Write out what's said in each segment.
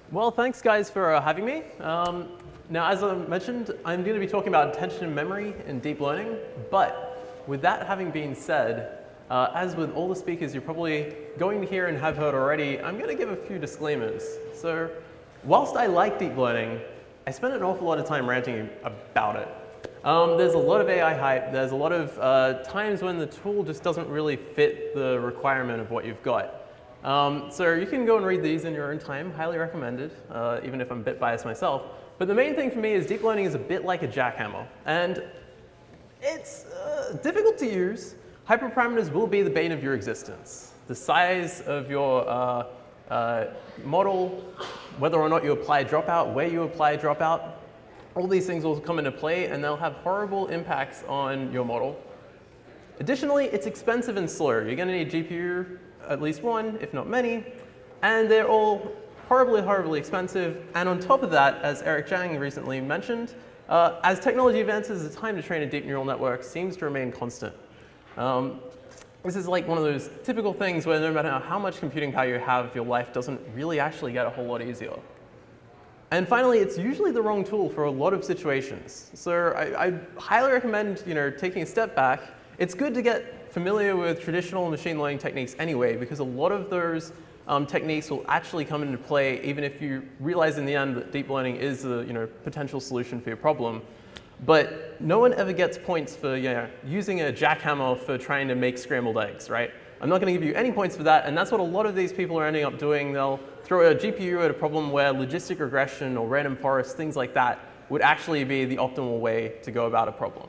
Well, thanks guys for having me. Now, as I mentioned, I'm going to be talking about attention and memory in deep learning, but with that having been said, as with all the speakers you're probably going to hear and have heard already, I'm going to give a few disclaimers. So, whilst I like deep learning, I spend an awful lot of time ranting about it. There's a lot of AI hype, there's a lot of times when the tool just doesn't really fit the requirement of what you've got. So you can go and read these in your own time, highly recommended, even if I'm a bit biased myself. But the main thing for me is deep learning is a bit like a jackhammer, and it's difficult to use. Hyperparameters will be the bane of your existence. The size of your model, whether or not you apply dropout, where you apply dropout, all these things will come into play, and they'll have horrible impacts on your model. Additionally, it's expensive and slow. You're going to need GPU, at least one, if not many, and they're all horribly, horribly expensive. And on top of that, as Eric Zhang recently mentioned, as technology advances, the time to train a deep neural network seems to remain constant. This is like one of those typical things where no matter how much computing power you have, your life doesn't really actually get a whole lot easier. And finally, it's usually the wrong tool for a lot of situations. So I highly recommend taking a step back. It's good to get familiar with traditional machine learning techniques anyway, because a lot of those techniques will actually come into play even if you realize in the end that deep learning is the potential solution for your problem. But no one ever gets points for using a jackhammer for trying to make scrambled eggs, right? I'm not going to give you any points for that, and that's what a lot of these people are ending up doing. They'll throw a GPU at a problem where logistic regression or random forest, things like that, would actually be the optimal way to go about a problem.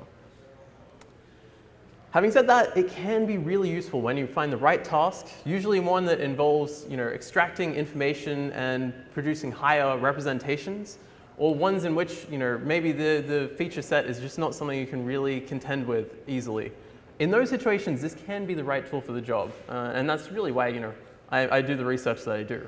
Having said that, it can be really useful when you find the right task, usually one that involves extracting information and producing higher representations, or ones in which maybe the feature set is just not something you can really contend with easily. In those situations, this can be the right tool for the job, and that's really why I do the research that I do.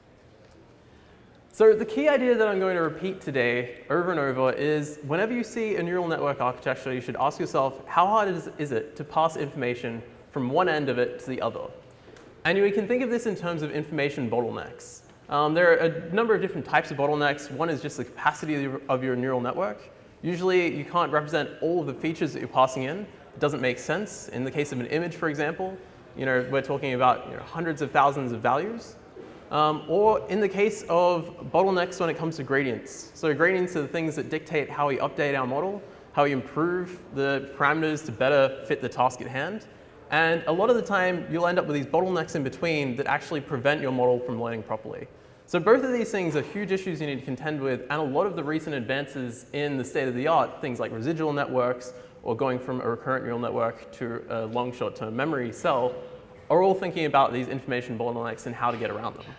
So the key idea that I'm going to repeat today over and over is whenever you see a neural network architecture, you should ask yourself, how hard is it to pass information from one end of it to the other? And you can think of this in terms of information bottlenecks. There are a number of different types of bottlenecks. One is just the capacity of your neural network. Usually, you can't represent all of the features that you're passing in. It doesn't make sense. In the case of an image, for example, we're talking about hundreds of thousands of values. Or in the case of bottlenecks when it comes to gradients. So gradients are the things that dictate how we update our model, how we improve the parameters to better fit the task at hand. And a lot of the time, you'll end up with these bottlenecks in between that actually prevent your model from learning properly. So both of these things are huge issues you need to contend with, and a lot of the recent advances in the state of the art, things like residual networks, or going from a recurrent neural network to a long short-term memory cell, are all thinking about these information bottlenecks and how to get around them.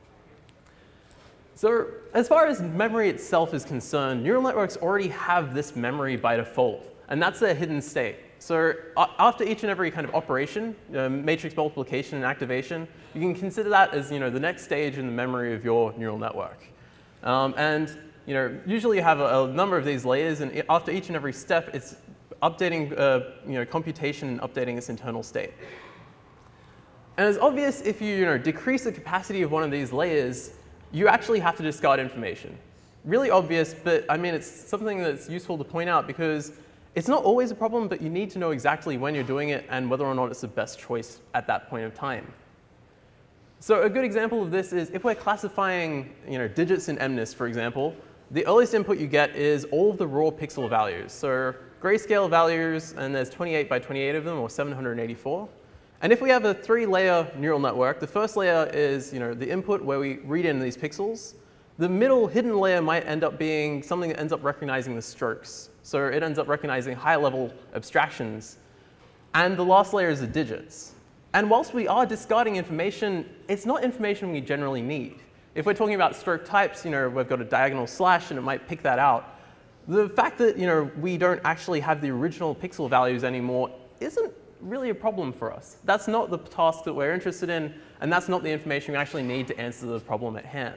So as far as memory itself is concerned, neural networks already have this memory by default, and that's their hidden state. So after each and every kind of operation, matrix multiplication and activation, you can consider that as the next stage in the memory of your neural network. And usually you have a number of these layers, and after each and every step, it's updating computation and updating its internal state. And it's obvious if you decrease the capacity of one of these layers, you actually have to discard information. Really obvious, but I mean it's something that's useful to point out because it's not always a problem, but you need to know exactly when you're doing it and whether or not it's the best choice at that point of time. So a good example of this is if we're classifying digits in MNIST, for example, the earliest input you get is all of the raw pixel values. So grayscale values, and there's 28 by 28 of them, or 784. And if we have a 3-layer neural network, the first layer is the input where we read in these pixels. The middle hidden layer might end up being something that ends up recognizing the strokes. So it ends up recognizing high-level abstractions. And the last layer is the digits. And whilst we are discarding information, it's not information we generally need. If we're talking about stroke types, we've got a diagonal slash, and it might pick that out. The fact that we don't actually have the original pixel values anymore isn't really a problem for us. That's not the task that we're interested in, and that's not the information we actually need to answer the problem at hand.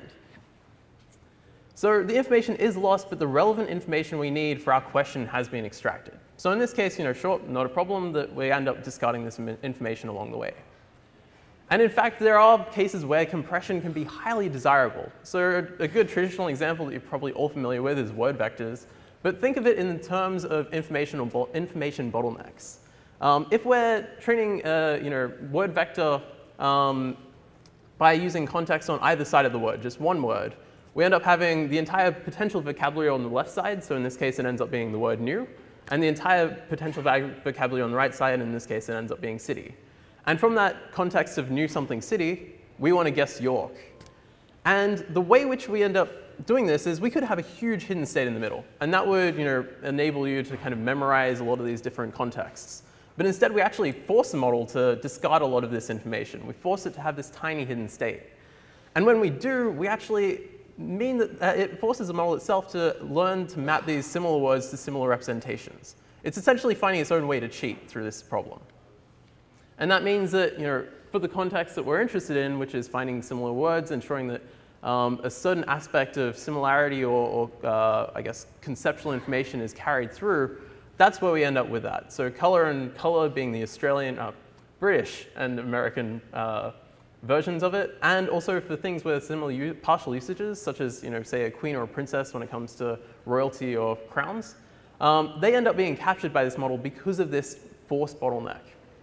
So the information is lost, but the relevant information we need for our question has been extracted. So in this case, sure, not a problem that we end up discarding this information along the way. And in fact, there are cases where compression can be highly desirable. So a good traditional example that you're probably all familiar with is word vectors. But think of it in terms of information bottlenecks. If we're treating word vector by using context on either side of the word, just one word, we end up having the entire potential vocabulary on the left side. So in this case, it ends up being the word new. And the entire potential vocabulary on the right side, in this case, it ends up being city. And from that context of new something city, we want to guess York. And the way which we end up doing this is we could have a huge hidden state in the middle. And that would enable you to kind of memorize a lot of these different contexts. But instead, we actually force the model to discard a lot of this information. We force it to have this tiny hidden state. And when we do, we actually mean that it forces the model itself to learn to map these similar words to similar representations. It's essentially finding its own way to cheat through this problem. And that means that for the context that we're interested in, which is finding similar words, ensuring that a certain aspect of similarity or I guess, conceptual information is carried through, that's where we end up with that. So color and color being the Australian, British and American versions of it, and also for things with similar partial usages, such as say a queen or a princess when it comes to royalty or crowns, they end up being captured by this model because of this forced bottleneck.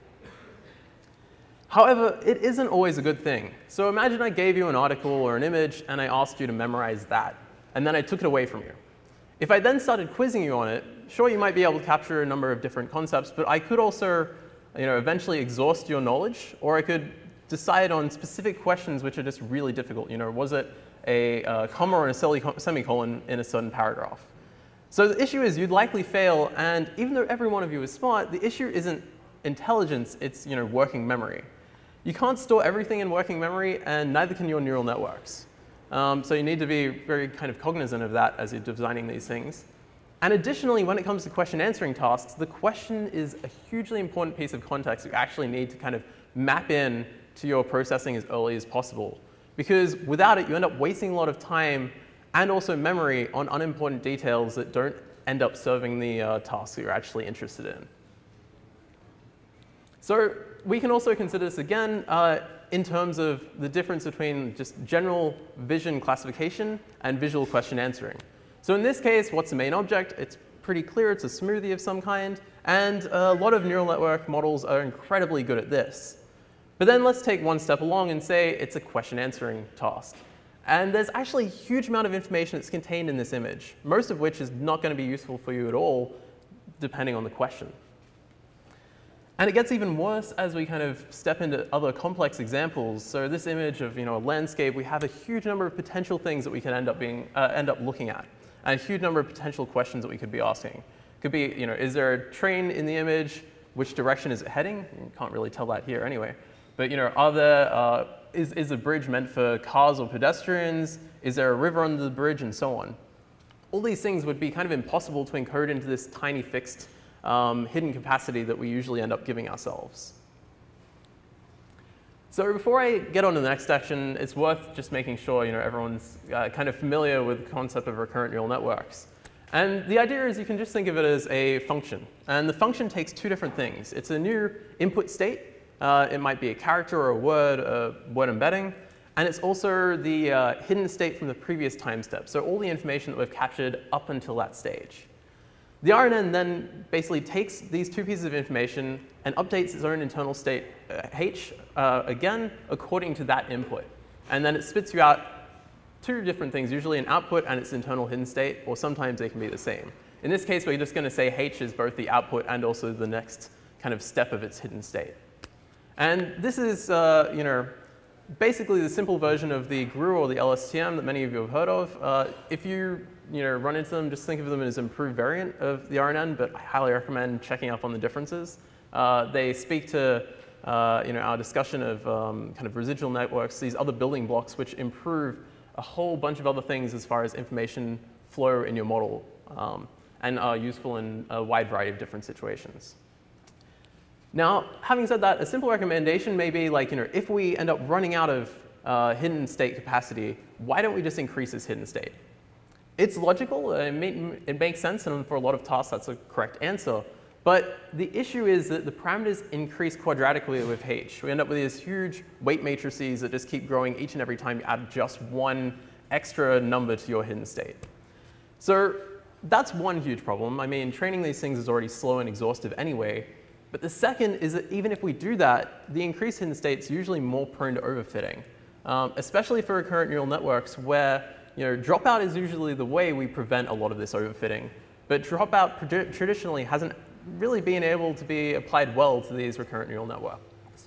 However, it isn't always a good thing. So imagine I gave you an article or an image and I asked you to memorize that, and then I took it away from you. If I then started quizzing you on it, sure, you might be able to capture a number of different concepts, but I could also eventually exhaust your knowledge, or I could decide on specific questions which are just really difficult. Was it a comma or a semicolon in a certain paragraph? So the issue is you'd likely fail, and even though every one of you is smart, the issue isn't intelligence, it's working memory. You can't store everything in working memory, and neither can your neural networks. So you need to be very kind of cognizant of that as you're designing these things. And additionally, when it comes to question answering tasks, the question is a hugely important piece of context you actually need to kind of map in to your processing as early as possible. Because without it, you end up wasting a lot of time and also memory on unimportant details that don't end up serving the tasks that you're actually interested in. So we can also consider this again in terms of the difference between just general vision classification and visual question answering. So in this case, what's the main object? It's pretty clear. It's a smoothie of some kind. And a lot of neural network models are incredibly good at this. But then let's take one step along and say it's a question answering task. And there's actually a huge amount of information that's contained in this image, most of which is not going to be useful for you at all, depending on the question. And it gets even worse as we kind of step into other complex examples. So this image of a landscape, we have a huge number of potential things that we can end up looking at, and a huge number of potential questions that we could be asking. It could be, is there a train in the image? Which direction is it heading? You can't really tell that here anyway. But is the bridge meant for cars or pedestrians? Is there a river under the bridge, and so on? All these things would be kind of impossible to encode into this tiny fixed hidden capacity that we usually end up giving ourselves. So before I get on to the next section, it's worth just making sure everyone's kind of familiar with the concept of recurrent neural networks. And the idea is you can just think of it as a function. And the function takes two different things. It's a new input state. It might be a character or a word embedding. And it's also the hidden state from the previous time step. So all the information that we've captured up until that stage. The RNN then basically takes these two pieces of information and updates its own internal state, h, again, according to that input. And then it spits you out two different things, usually an output and its internal hidden state, or sometimes they can be the same. In this case, we're just going to say h is both the output and also the next kind of step of its hidden state. And this is basically the simple version of the GRU or the LSTM that many of you have heard of. If you run into them, just think of them as an improved variant of the RNN, but I highly recommend checking up on the differences. They speak to our discussion of kind of residual networks, these other building blocks which improve a whole bunch of other things as far as information flow in your model and are useful in a wide variety of different situations. Now, having said that, a simple recommendation may be like, if we end up running out of hidden state capacity, why don't we just increase this hidden state? It's logical, it makes sense, and for a lot of tasks that's a correct answer. But the issue is that the parameters increase quadratically with h. We end up with these huge weight matrices that just keep growing each and every time you add just one extra number to your hidden state. So that's one huge problem. I mean, training these things is already slow and exhaustive anyway. But the second is that even if we do that, the increased hidden state is usually more prone to overfitting, especially for recurrent neural networks where dropout is usually the way we prevent a lot of this overfitting. But dropout traditionally hasn't really been able to be applied well to these recurrent neural networks.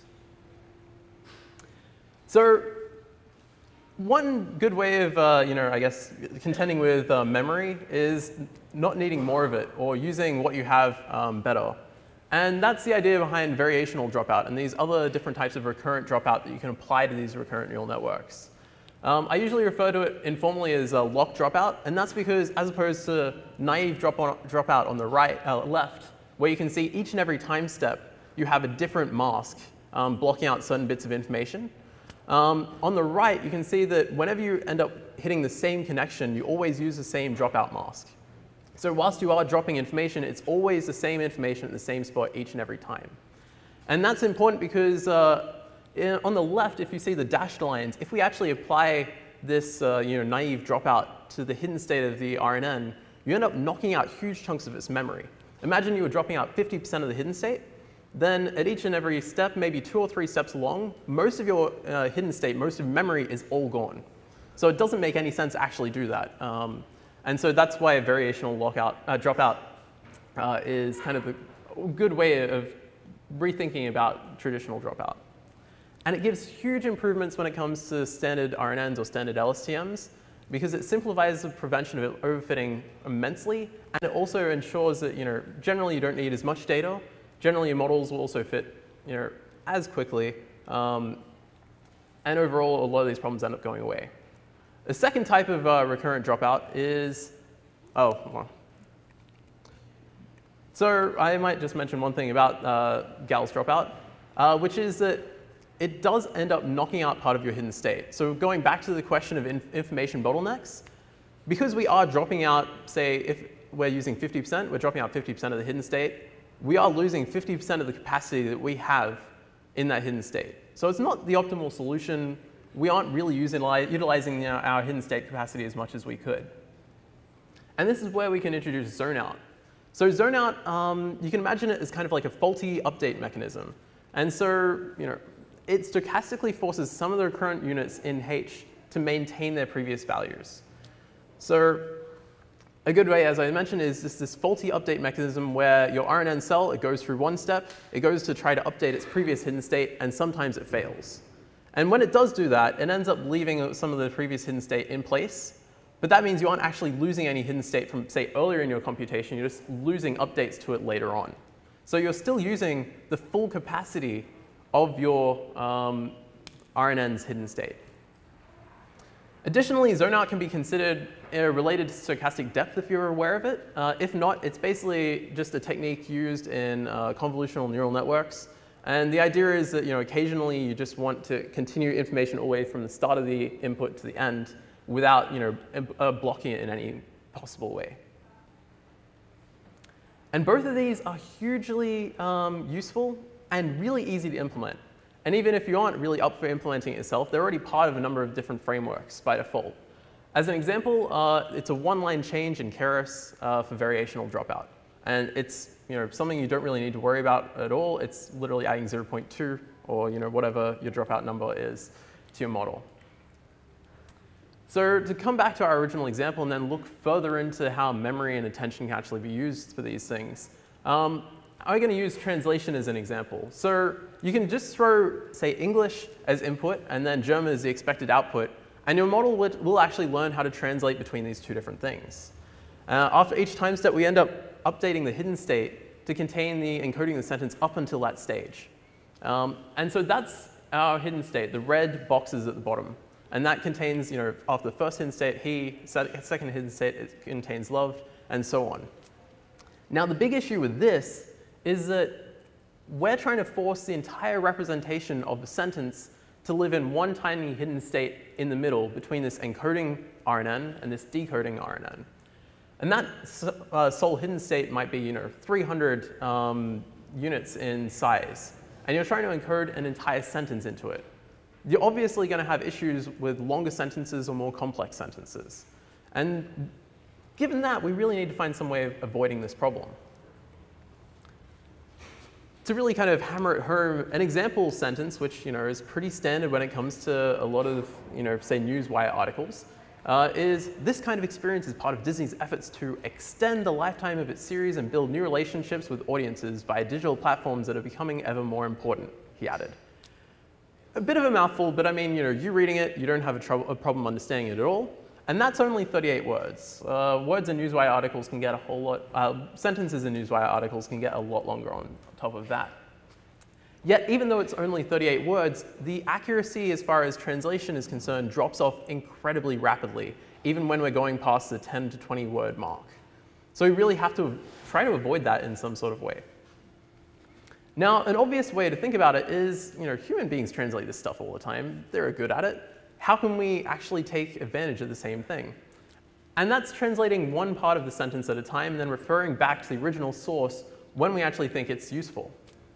So one good way of, I guess, contending with memory is not needing more of it or using what you have better. And that's the idea behind variational dropout and these other different types of recurrent dropout that you can apply to these recurrent neural networks. I usually refer to it informally as a lock dropout, and that's because as opposed to naive dropout on the left, where you can see each and every time step, you have a different mask blocking out certain bits of information. On the right, you can see that whenever you end up hitting the same connection, you always use the same dropout mask. So whilst you are dropping information, it's always the same information at the same spot each and every time. And that's important because on the left, if you see the dashed lines, if we actually apply this naive dropout to the hidden state of the RNN, you end up knocking out huge chunks of its memory. Imagine you were dropping out 50% of the hidden state. Then at each and every step, maybe 2 or 3 steps along, most of your hidden state, most of memory is all gone. So it doesn't make any sense to actually do that. And so that's why a variational dropout is kind of a good way of rethinking about traditional dropout. And it gives huge improvements when it comes to standard RNNs or standard LSTMs because it simplifies the prevention of overfitting immensely, and it also ensures that generally you don't need as much data. Generally, your models will also fit as quickly, and overall, a lot of these problems end up going away. The second type of recurrent dropout is, so I might just mention one thing about Gall's dropout, which is that it does end up knocking out part of your hidden state. So going back to the question of information bottlenecks, because we are dropping out, say, if we're using 50%, we're dropping out 50% of the hidden state, we are losing 50% of the capacity that we have in that hidden state. So it's not the optimal solution. We aren't really utilizing our hidden state capacity as much as we could. And this is where we can introduce zone out. So zone out, you can imagine it as kind of like a faulty update mechanism. And so it stochastically forces some of the recurrent units in H to maintain their previous values. So a good way, as I mentioned, is this faulty update mechanism where your RNN cell, it goes through one step, it goes to try to update its previous hidden state, and sometimes it fails. And when it does do that, it ends up leaving some of the previous hidden state in place. But that means you aren't actually losing any hidden state from, say, earlier in your computation. You're just losing updates to it later on. So you're still using the full capacity of your RNN's hidden state. Additionally, zone out can be considered related to stochastic depth if you're aware of it. If not, it's basically just a technique used in convolutional neural networks. And the idea is that occasionally you just want to continue information all the way from the start of the input to the end without blocking it in any possible way. And both of these are hugely useful and really easy to implement. And even if you aren't really up for implementing it yourself, they're already part of a number of different frameworks by default. As an example, it's a one-line change in Keras for variational dropout. And it's something you don't really need to worry about at all. It's literally adding 0.2 or whatever your dropout number is to your model. So to come back to our original example and then look further into how memory and attention can actually be used for these things, I'm going to use translation as an example. So you can just throw, say, English as input and then German as the expected output, and your model will actually learn how to translate between these two different things. After each time step, we end up updating the hidden state to contain the encoding the sentence up until that stage. And so that's our hidden state, the red boxes at the bottom. And that contains, after the first hidden state, he, second hidden state, it contains loved, and so on. Now, the big issue with this is that we're trying to force the entire representation of the sentence to live in one tiny hidden state in the middle between this encoding RNN and this decoding RNN. And that sole hidden state might be 300 units in size. And you're trying to encode an entire sentence into it. You're obviously going to have issues with longer sentences or more complex sentences. And given that, we really need to find some way of avoiding this problem. To really kind of hammer it home, an example sentence, which is pretty standard when it comes to a lot of say newswire articles, is this kind of experience is part of Disney's efforts to extend the lifetime of its series and build new relationships with audiences via digital platforms that are becoming ever more important, he added. A bit of a mouthful, but I mean, you reading it, you don't have a problem understanding it at all. And that's only 38 words. Words in newswire articles can get a whole lot, sentences in newswire articles can get a lot longer on top of that. Yet, even though it's only 38 words, the accuracy as far as translation is concerned drops off incredibly rapidly, even when we're going past the 10 to 20 word mark. So we really have to try to avoid that in some sort of way. Now, an obvious way to think about it is, human beings translate this stuff all the time. They're good at it. How can we actually take advantage of the same thing? And that's translating one part of the sentence at a time and then referring back to the original source when we actually think it's useful.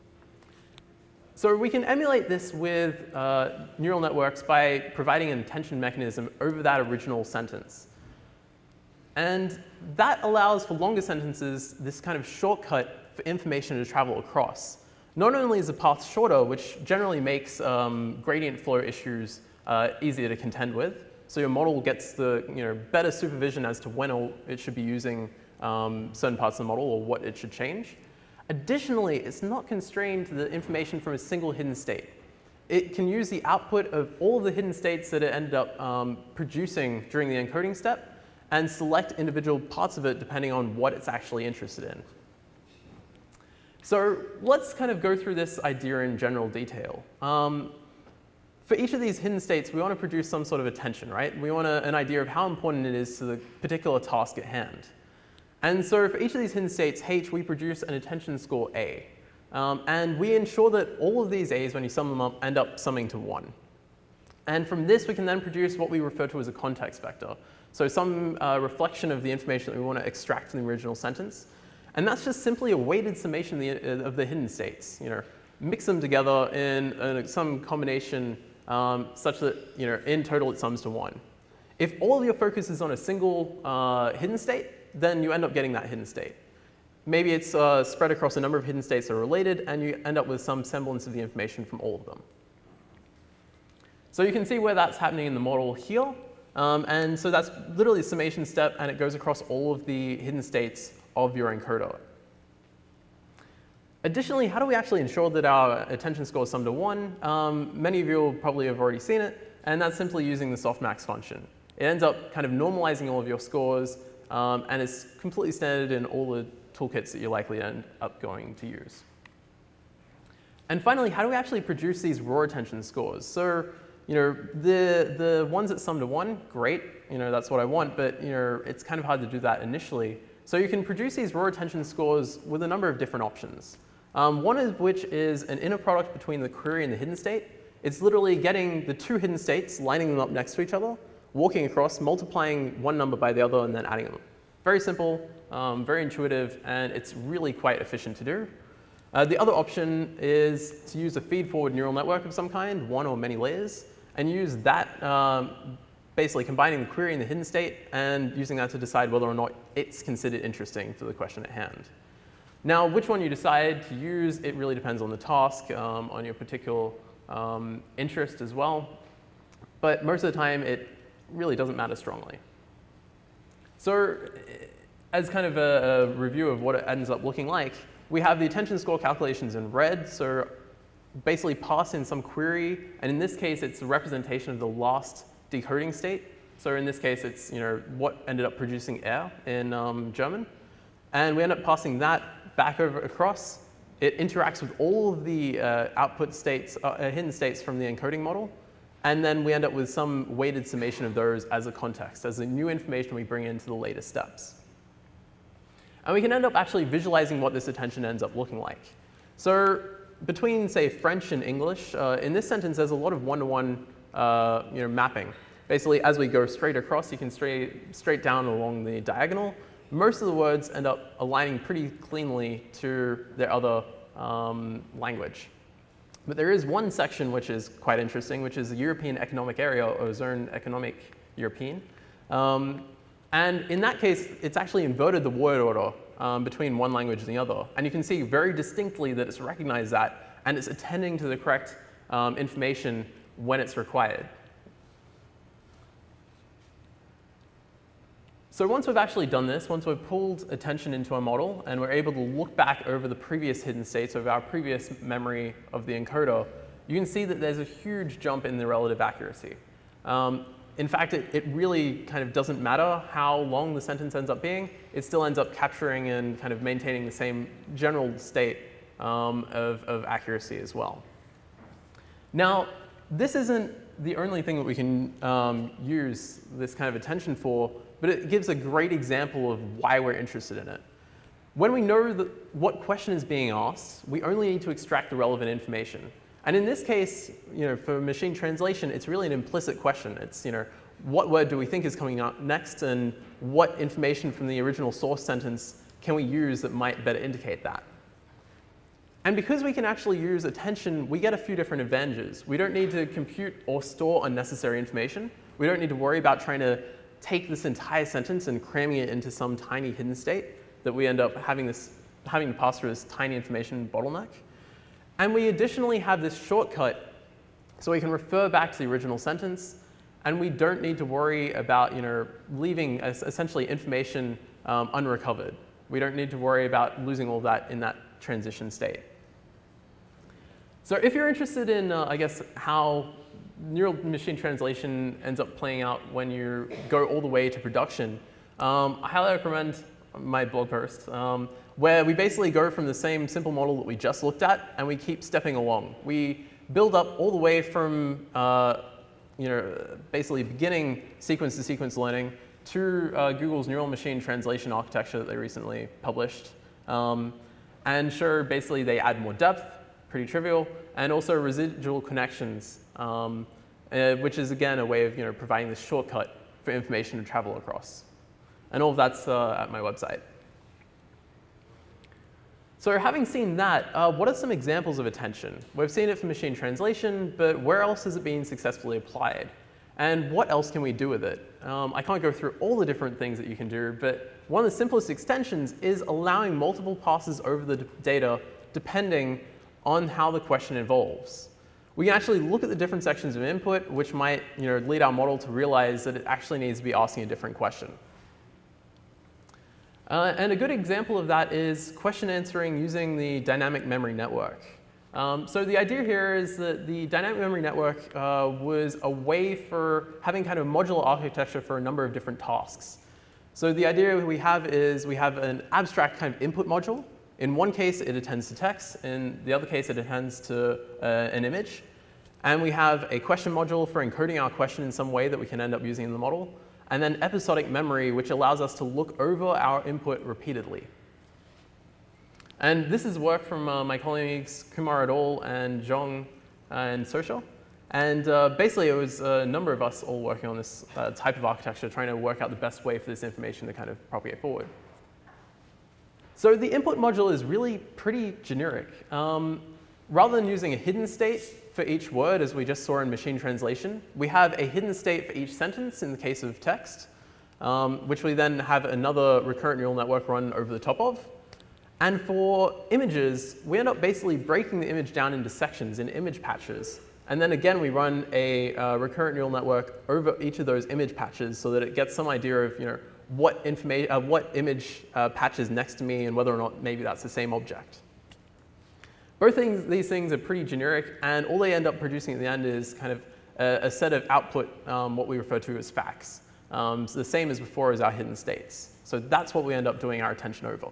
So we can emulate this with neural networks by providing an attention mechanism over that original sentence. And that allows for longer sentences this kind of shortcut for information to travel across. Not only is the path shorter, which generally makes gradient flow issues easier to contend with, so your model gets the better supervision as to when it should be using certain parts of the model or what it should change. Additionally, it's not constrained to the information from a single hidden state. It can use the output of all of the hidden states that it ended up producing during the encoding step and select individual parts of it depending on what it's actually interested in. So let's kind of go through this idea in general detail. For each of these hidden states, we want to produce some sort of attention, right? We want an idea of how important it is to the particular task at hand. And so for each of these hidden states, H, we produce an attention score A. And we ensure that all of these A's, when you sum them up, end up summing to 1. And from this, we can then produce what we refer to as a context vector. So some reflection of the information that we want to extract from the original sentence. And that's just simply a weighted summation of the hidden states. Mix them together in some combination such that in total it sums to 1. If all of your focus is on a single hidden state, then you end up getting that hidden state. Maybe it's spread across a number of hidden states that are related, and you end up with some semblance of the information from all of them. So you can see where that's happening in the model here. And so that's literally the summation step, and it goes across all of the hidden states of your encoder. Additionally, how do we actually ensure that our attention score is summed to 1? Many of you will probably have already seen it, and that's simply using the softmax function. It ends up kind of normalizing all of your scores, and it's completely standard in all the toolkits that you're likely to end up going to use. And finally, how do we actually produce these raw attention scores? So, the ones that sum to 1, great, that's what I want, but it's kind of hard to do that initially. So you can produce these raw attention scores with a number of different options. One of which is an inner product between the query and the hidden state. It's literally getting the two hidden states, lining them up next to each other, walking across, multiplying one number by the other, and then adding them. Very simple, very intuitive, and it's really quite efficient to do. The other option is to use a feed-forward neural network of some kind, one or many layers, and use that, basically combining the query and the hidden state and using that to decide whether or not it's considered interesting for the question at hand. Now, which one you decide to use, it really depends on the task, on your particular interest as well. But most of the time, it really doesn't matter strongly. So as kind of a review of what it ends up looking like, we have the attention score calculations in red. So basically pass in some query. And in this case, it's a representation of the last decoding state. So in this case, it's what ended up producing air in German. And we end up passing that back over across. It interacts with all of the output states, hidden states from the encoding model. And then we end up with some weighted summation of those as a context, as the new information we bring into the later steps. And we can end up actually visualizing what this attention ends up looking like. So between, say, French and English, in this sentence, there's a lot of one-to-one mapping. Basically, as we go straight across, you can straight down along the diagonal, most of the words end up aligning pretty cleanly to their other language. But there is one section which is quite interesting, which is the European Economic Area, or Zone Economic European. And in that case, it's actually inverted the word order between one language and the other. And you can see very distinctly that it's recognized that, and it's attending to the correct information when it's required. So once we've actually done this, once we've pulled attention into a model and we're able to look back over the previous hidden states of our previous memory of the encoder, you can see that there's a huge jump in the relative accuracy. In fact, it really kind of doesn't matter how long the sentence ends up being. It still ends up capturing and kind of maintaining the same general state of accuracy as well. Now, this isn't the only thing that we can use this kind of attention for, but it gives a great example of why we're interested in it. When we know what question is being asked, we only need to extract the relevant information. And in this case, for machine translation, it's really an implicit question. It's, what word do we think is coming up next, and what information from the original source sentence can we use that might better indicate that? And because we can actually use attention, we get a few different advantages. We don't need to compute or store unnecessary information. We don't need to worry about trying to take this entire sentence and cramming it into some tiny hidden state that we end up having to pass through this tiny information bottleneck. And we additionally have this shortcut so we can refer back to the original sentence, and we don't need to worry about leaving essentially information unrecovered. We don't need to worry about losing all that in that transition state. So if you're interested in, I guess, how neural machine translation ends up playing out when you go all the way to production, I highly recommend my blog post, where we basically go from the same simple model that we just looked at, and we keep stepping along. We build up all the way from basically beginning sequence-to-sequence learning to Google's neural machine translation architecture that they recently published. And sure, basically they add more depth, pretty trivial, and also residual connections, which is again a way of providing this shortcut for information to travel across. And all of that's at my website. So having seen that, what are some examples of attention? We've seen it for machine translation, but where else has it been successfully applied? And what else can we do with it? I can't go through all the different things that you can do, but one of the simplest extensions is allowing multiple passes over the data depending on how the question evolves. We can actually look at the different sections of input, which might lead our model to realize that it actually needs to be asking a different question. And a good example of that is question answering using the dynamic memory network. So the idea here is that the dynamic memory network was a way for having kind of modular architecture for a number of different tasks. So the idea we have is we have an abstract kind of input module. In one case, it attends to text. In the other case, it attends to an image. And we have a question module for encoding our question in some way that we can end up using in the model. And then episodic memory, which allows us to look over our input repeatedly. And this is work from my colleagues Kumar et al. And Zhong and Sosha. And basically, it was a number of us all working on this type of architecture, trying to work out the best way for this information to kind of propagate forward. So the input module is really pretty generic. Rather than using a hidden state for each word, as we just saw in machine translation, we have a hidden state for each sentence in the case of text, which we then have another recurrent neural network run over the top of. And for images, we end up basically breaking the image down into sections in image patches. And then again, we run a recurrent neural network over each of those image patches so that it gets some idea of what image patch is next to me and whether or not maybe that's the same object. Both these things are pretty generic, and all they end up producing at the end is kind of a set of output, what we refer to as facts. So the same as before as our hidden states. So that's what we end up doing our attention over.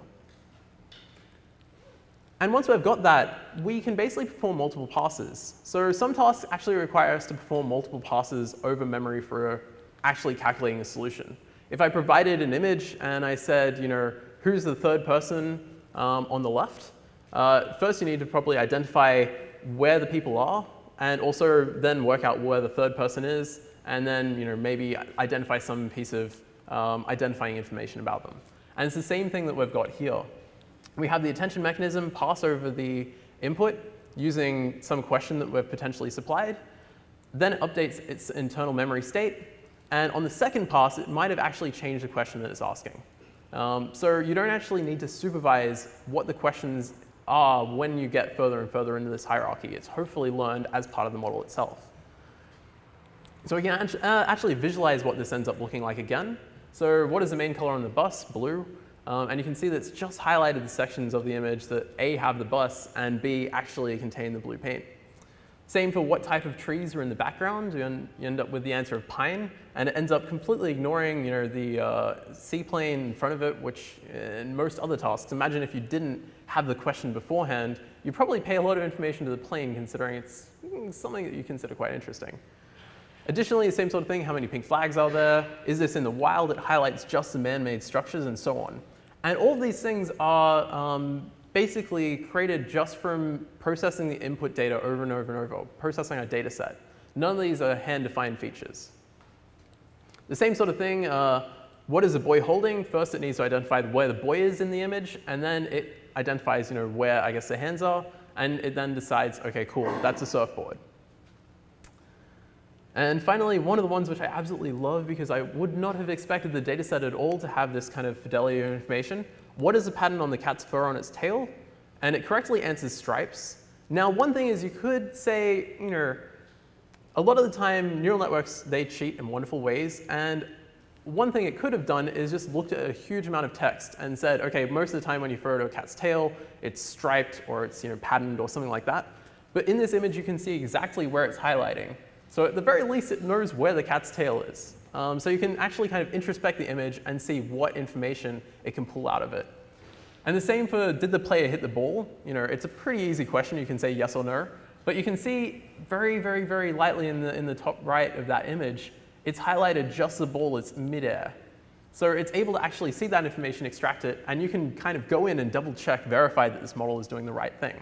And once we've got that, we can basically perform multiple passes. So some tasks actually require us to perform multiple passes over memory for actually calculating a solution. If I provided an image and I said, who's the third person on the left, first you need to probably identify where the people are, and also then work out where the third person is, and then maybe identify some piece of identifying information about them. And it's the same thing that we've got here. We have the attention mechanism pass over the input using some question that we've potentially supplied. Then it updates its internal memory state. And on the second pass, it might have actually changed the question that it's asking. So you don't actually need to supervise what the questions are when you get further and further into this hierarchy. It's hopefully learned as part of the model itself. So we can actually visualize what this ends up looking like again. So what is the main color on the bus? Blue. And you can see that it's just highlighted the sections of the image that A, have the bus, and B, actually contain the blue paint. Same for what type of trees are in the background. You end up with the answer of pine, and it ends up completely ignoring the seaplane in front of it, which in most other tasks, imagine if you didn't have the question beforehand, you probably pay a lot of information to the plane, considering it's something that you consider quite interesting. Additionally, the same sort of thing, how many pink flags are there? Is this in the wild? It highlights just the man-made structures and so on. And all of these things are basically created just from processing the input data over and over and over, processing our data set. None of these are hand-defined features. The same sort of thing, what is the boy holding? First, it needs to identify where the boy is in the image, and then it identifies where, I guess, the hands are, and it then decides, okay, cool, that's a surfboard. And finally, one of the ones which I absolutely love because I would not have expected the data set at all to have this kind of fidelity of information. What is the pattern on the cat's fur on its tail? And it correctly answers stripes. Now, one thing is you could say, a lot of the time neural networks, they cheat in wonderful ways. And one thing it could have done is just looked at a huge amount of text and said, okay, most of the time when you refer to a cat's tail, it's striped or it's patterned or something like that. But in this image, you can see exactly where it's highlighting. So at the very least, it knows where the cat's tail is. So you can actually kind of introspect the image and see what information it can pull out of it. And the same for, did the player hit the ball? It's a pretty easy question. You can say yes or no. But you can see very, very, very lightly in the top right of that image, it's highlighted just the ball is midair. So it's able to actually see that information, extract it, and you can kind of go in and double check, verify that this model is doing the right thing.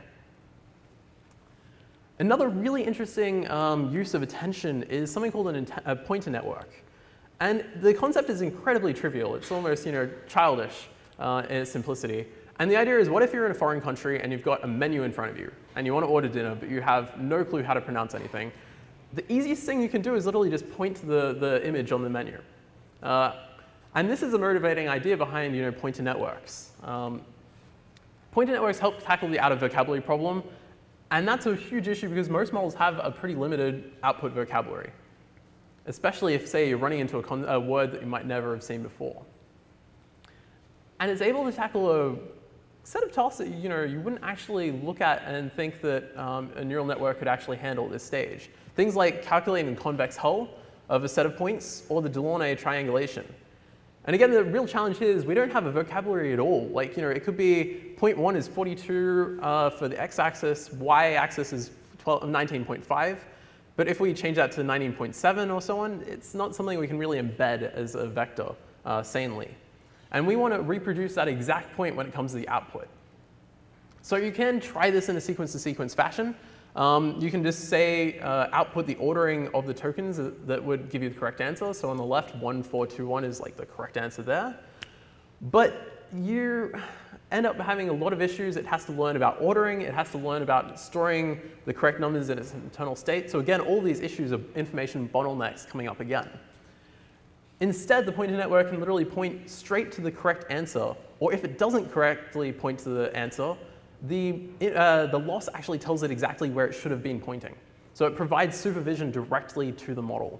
Another really interesting use of attention is something called a pointer network. And the concept is incredibly trivial. It's almost childish in its simplicity. And the idea is, what if you're in a foreign country and you've got a menu in front of you, and you want to order dinner, but you have no clue how to pronounce anything? The easiest thing you can do is literally just point to the image on the menu. And this is a motivating idea behind pointer networks. Pointer networks help tackle the out-of-vocabulary problem. And that's a huge issue because most models have a pretty limited output vocabulary, especially if, say, you're running into a word that you might never have seen before. And it's able to tackle a set of tasks that you wouldn't actually look at and think that a neural network could actually handle at this stage. Things like calculating the convex hull of a set of points or the Delaunay triangulation. And again, the real challenge here is we don't have a vocabulary at all. Like, it could be point 1 is 42 for the x-axis, y-axis is 19.5. But if we change that to 19.7 or so on, it's not something we can really embed as a vector sanely. And we want to reproduce that exact point when it comes to the output. So you can try this in a sequence-to-sequence fashion. You can just say output the ordering of the tokens that would give you the correct answer. So on the left, 1, 4, 2, 1 is like the correct answer there. But you end up having a lot of issues. It has to learn about ordering. It has to learn about storing the correct numbers in its internal state. So again, all these issues of information bottlenecks coming up again. Instead, the pointer network can literally point straight to the correct answer. Or if it doesn't correctly point to the answer, the loss actually tells it exactly where it should have been pointing. So it provides supervision directly to the model.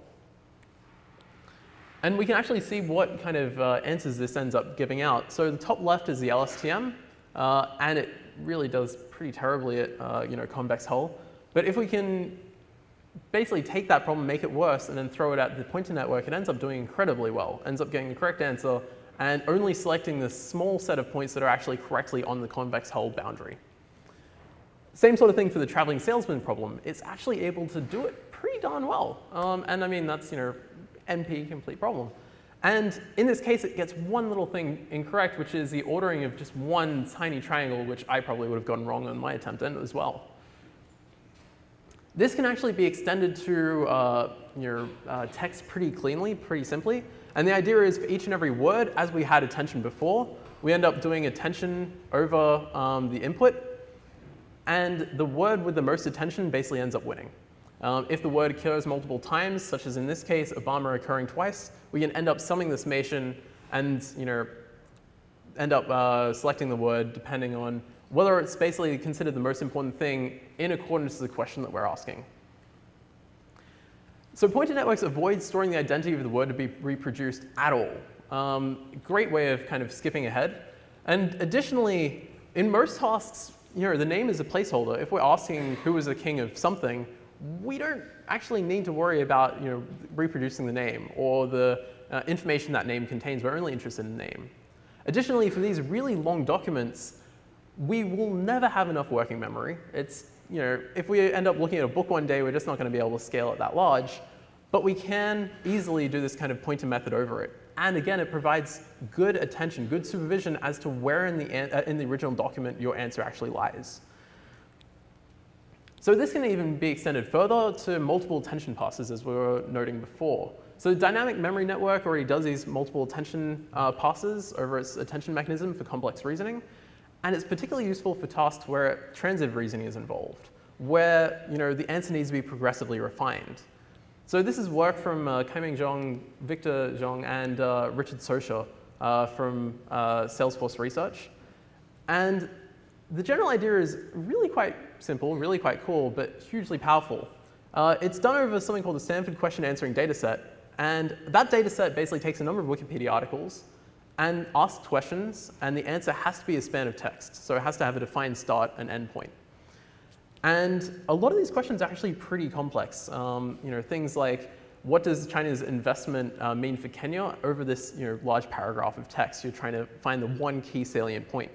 And we can actually see what kind of answers this ends up giving out. So the top left is the LSTM, and it really does pretty terribly at convex hull. But if we can basically take that problem, make it worse, and then throw it at the pointer network, it ends up doing incredibly well. Ends up getting the correct answer and only selecting the small set of points that are actually correctly on the convex hull boundary. Same sort of thing for the traveling salesman problem. It's actually able to do it pretty darn well. And I mean, that's NP complete problem. And in this case, it gets one little thing incorrect, which is the ordering of just one tiny triangle, which I probably would have gotten wrong on my attempt as well. This can actually be extended to your text pretty cleanly, pretty simply. And the idea is for each and every word, as we had attention before, we end up doing attention over the input, and the word with the most attention basically ends up winning. If the word occurs multiple times, such as in this case, Obama occurring twice, we can end up summing the summation and end up selecting the word depending on whether it's basically considered the most important thing in accordance to the question that we're asking. So pointer networks avoid storing the identity of the word to be reproduced at all. Great way of kind of skipping ahead. And additionally, in most tasks, the name is a placeholder. If we're asking who was the king of something, we don't actually need to worry about reproducing the name or the information that name contains. We're only interested in the name. Additionally, for these really long documents, we will never have enough working memory. It's, if we end up looking at a book one day, we're just not going to be able to scale it that large. But we can easily do this kind of pointer method over it. And again, it provides good attention, good supervision as to where in the original document your answer actually lies. So this can even be extended further to multiple attention passes, as we were noting before. So the dynamic memory network already does these multiple attention passes over its attention mechanism for complex reasoning. And it's particularly useful for tasks where transitive reasoning is involved, where the answer needs to be progressively refined. So this is work from Kaiming Zhang, Victor Zhang, and Richard Socha from Salesforce Research. And the general idea is really quite simple, really quite cool, but hugely powerful. It's done over something called the Stanford Question Answering Dataset. And that dataset basically takes a number of Wikipedia articles and asks questions, and the answer has to be a span of text. So it has to have a defined start and end point. And a lot of these questions are actually pretty complex. Things like, what does China's investment mean for Kenya over this large paragraph of text? You're trying to find the one key salient point.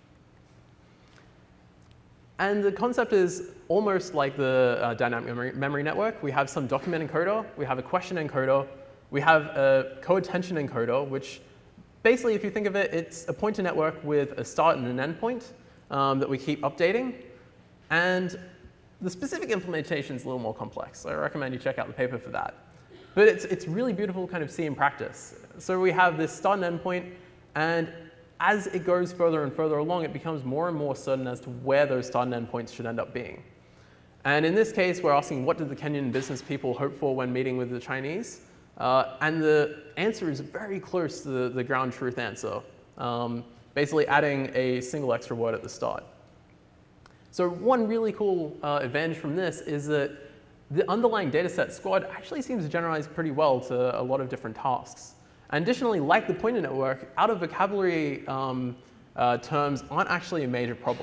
And the concept is almost like the dynamic memory network. We have some document encoder, we have a question encoder, we have a co-attention encoder, which basically, if you think of it, it's a pointer network with a start and an end point that we keep updating. And the specific implementation is a little more complex. So I recommend you check out the paper for that. But it's really beautiful to kind of see in practice. So we have this start and end point, and as it goes further and further along, it becomes more and more certain as to where those start and end points should end up being. And in this case, we're asking, what did the Kenyan business people hope for when meeting with the Chinese? And the answer is very close to the ground truth answer, basically adding a single extra word at the start. So one really cool advantage from this is that the underlying dataset squad actually seems to generalize pretty well to a lot of different tasks. And additionally, like the pointer network, out-of-vocabulary terms aren't actually a major problem.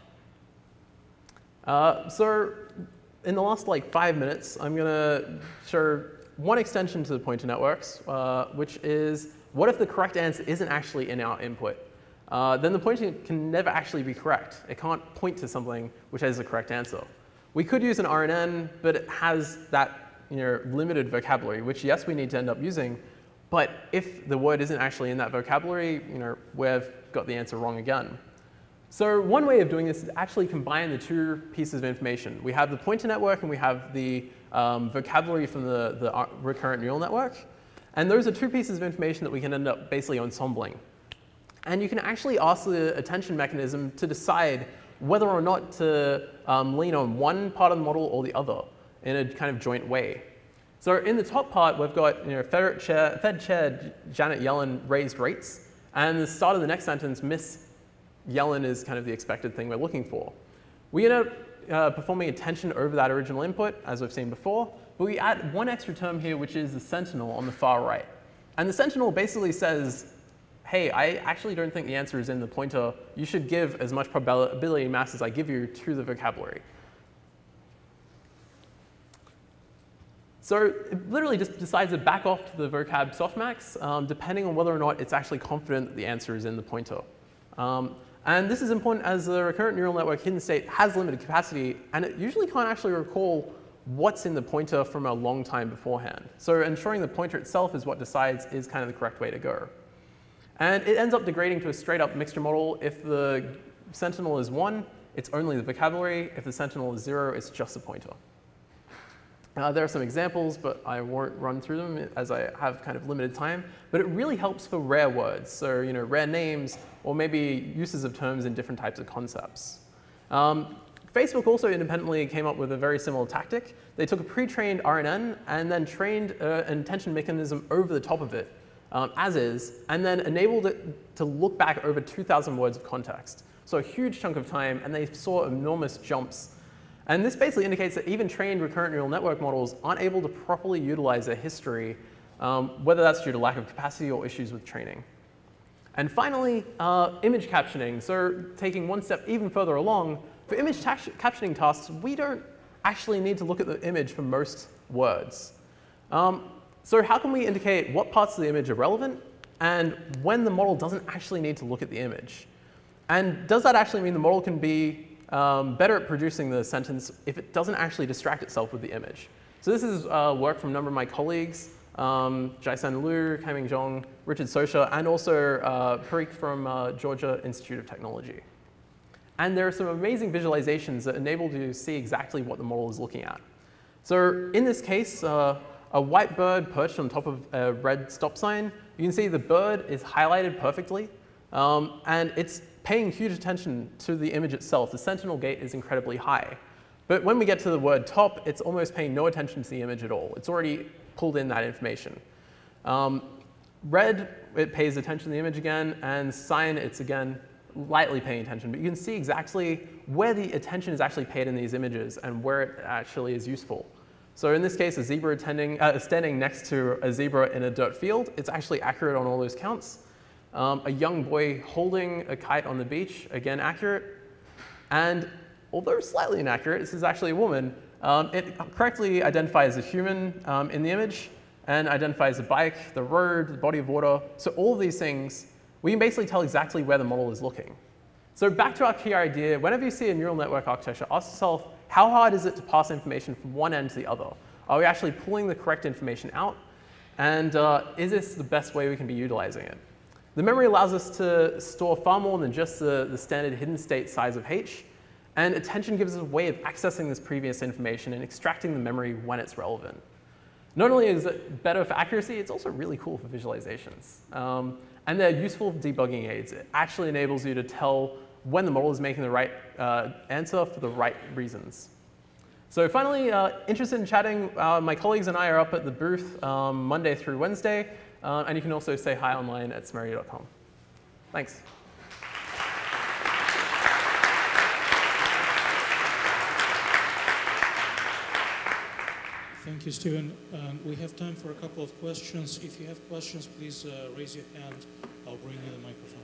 So in the last 5 minutes, I'm going to show one extension to the pointer networks, which is, what if the correct answer isn't actually in our input? Then the pointer can never actually be correct. It can't point to something which has the correct answer. We could use an RNN, but it has that limited vocabulary, which yes, we need to end up using. But if the word isn't actually in that vocabulary, we've got the answer wrong again. So one way of doing this is actually combine the two pieces of information. We have the pointer network and we have the vocabulary from the recurrent neural network. And those are two pieces of information that we can end up basically ensembling. And you can actually ask the attention mechanism to decide whether or not to lean on one part of the model or the other in a kind of joint way. So in the top part, we've got Fed Chair Janet Yellen raised rates. And the start of the next sentence, Miss Yellen is kind of the expected thing we're looking for. We end up performing attention over that original input, as we've seen before. But we add one extra term here, which is the sentinel on the far right. And the sentinel basically says, hey, I actually don't think the answer is in the pointer. You should give as much probability mass as I give you to the vocabulary. So it literally just decides to back off to the vocab softmax, depending on whether or not it's actually confident that the answer is in the pointer. And this is important as the recurrent neural network hidden state has limited capacity, and it usually can't actually recall what's in the pointer from a long time beforehand. So ensuring the pointer itself is what decides is kind of the correct way to go. And it ends up degrading to a straight up mixture model. If the sentinel is 1, it's only the vocabulary. If the sentinel is 0, it's just the pointer. There are some examples, but I won't run through them as I have kind of limited time. But it really helps for rare words, so rare names, or maybe uses of terms in different types of concepts. Facebook also independently came up with a very similar tactic. They took a pre-trained RNN and then trained an attention mechanism over the top of it, as is, and then enabled it to look back over 2,000 words of context. So a huge chunk of time, and they saw enormous jumps. And this basically indicates that even trained recurrent neural network models aren't able to properly utilize their history, whether that's due to lack of capacity or issues with training. And finally, image captioning. So taking one step even further along, for image captioning tasks, we don't actually need to look at the image for most words. So how can we indicate what parts of the image are relevant and when the model doesn't actually need to look at the image? And does that actually mean the model can be better at producing the sentence if it doesn't actually distract itself with the image? So this is work from a number of my colleagues, Jaisan Liu, Kaiming Zhong, Richard Sosha, and also Parikh from Georgia Institute of Technology. And there are some amazing visualizations that enable you to see exactly what the model is looking at. So in this case, a white bird perched on top of a red stop sign. You can see the bird is highlighted perfectly, and it's paying huge attention to the image itself. The sentinel gate is incredibly high. But when we get to the word top, it's almost paying no attention to the image at all. It's already pulled in that information. Red, it pays attention to the image again, and cyan, it's again lightly paying attention. But you can see exactly where the attention is actually paid in these images and where it actually is useful. So in this case, a zebra standing next to a zebra in a dirt field, it's actually accurate on all those counts. A young boy holding a kite on the beach, again accurate. And although slightly inaccurate, this is actually a woman, it correctly identifies a human in the image and identifies the bike, the road, the body of water. So all of these things, we can basically tell exactly where the model is looking. So back to our key idea, whenever you see a neural network architecture, ask yourself, how hard is it to pass information from one end to the other? Are we actually pulling the correct information out? And is this the best way we can be utilizing it? The memory allows us to store far more than just the standard hidden state size of h. And attention gives us a way of accessing this previous information and extracting the memory when it's relevant. Not only is it better for accuracy, it's also really cool for visualizations. And they're useful debugging aids. It actually enables you to tell when the model is making the right answer for the right reasons. So finally, interested in chatting, my colleagues and I are up at the booth Monday through Wednesday. And you can also say hi online at merity.com. Thanks. Thank you, Stephen. We have time for a couple of questions. If you have questions, please raise your hand. I'll bring you the microphone.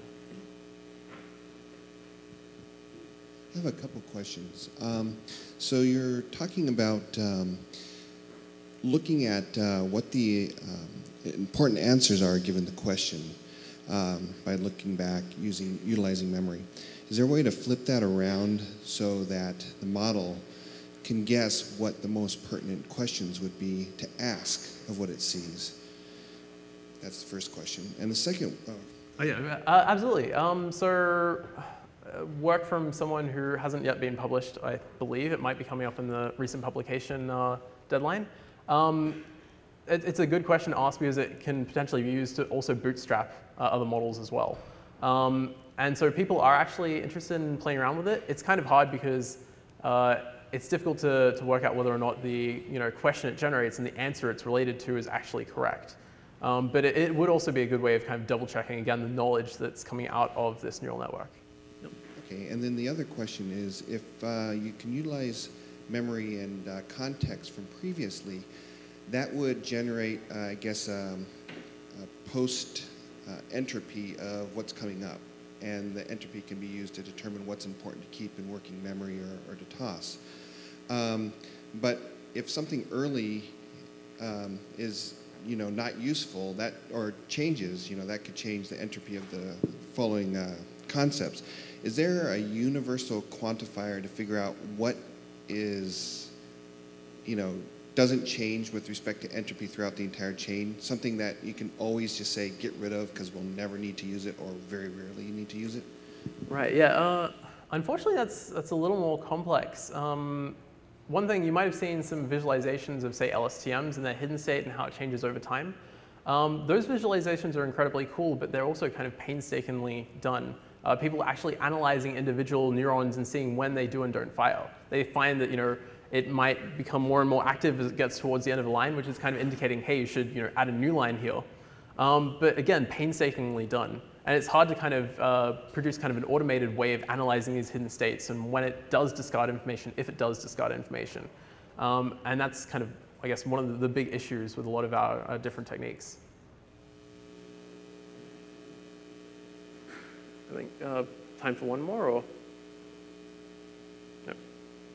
I have a couple questions. So you're talking about looking at what the important answers are given the question by looking back, utilizing memory. Is there a way to flip that around so that the model can guess what the most pertinent questions would be to ask of what it sees? That's the first question. And the second... Oh, yeah, absolutely. So work from someone who hasn't yet been published, I believe. It might be coming up in the recent publication deadline. It's a good question to ask because it can potentially be used to also bootstrap other models as well. And so people are actually interested in playing around with it. It's kind of hard because it's difficult to work out whether or not the question it generates and the answer it's related to is actually correct. But it would also be a good way of kind of double checking, again, the knowledge that's coming out of this neural network. Okay, and then the other question is, if you can utilize memory and context from previously, that would generate, I guess, a post-entropy of what's coming up. And the entropy can be used to determine what's important to keep in working memory or to toss. But if something early is not useful, or changes, that could change the entropy of the following concepts. Is there a universal quantifier to figure out what is, doesn't change with respect to entropy throughout the entire chain? Something that you can always just say get rid of because we'll never need to use it, or very rarely you need to use it? Right, yeah. Unfortunately, that's a little more complex. one thing, you might have seen some visualizations of, say, LSTMs and their hidden state and how it changes over time. Those visualizations are incredibly cool, but they're also kind of painstakingly done. People are actually analyzing individual neurons and seeing when they do and don't fire. They find that, it might become more and more active as it gets towards the end of the line, which is kind of indicating, hey, you should, add a new line here. But again, painstakingly done. And it's hard to kind of produce kind of an automated way of analyzing these hidden states and when it does discard information, if it does discard information. And that's kind of, I guess, one of the big issues with a lot of our different techniques. I think time for one more, or? No.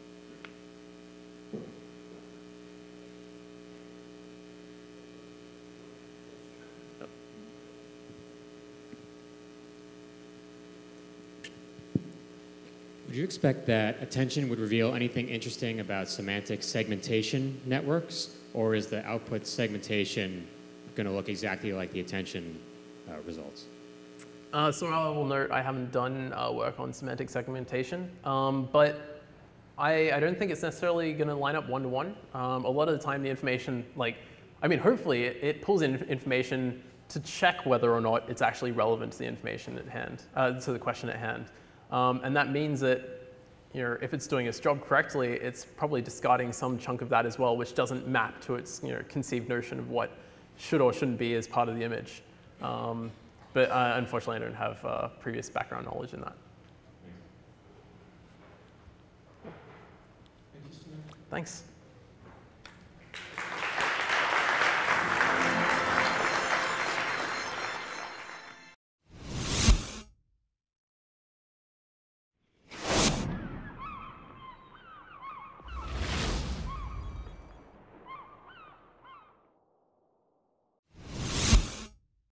Would you expect that attention would reveal anything interesting about semantic segmentation networks, or is the output segmentation going to look exactly like the attention results? So I will note I haven't done work on semantic segmentation, but I don't think it's necessarily going to line up one-to-one. A lot of the time the information, hopefully it pulls in information to check whether or not it's actually relevant to the information at hand, to the question at hand. And that means that if it's doing its job correctly, it's probably discarding some chunk of that as well, which doesn't map to its conceived notion of what should or shouldn't be as part of the image. But unfortunately, I don't have previous background knowledge in that. Thanks.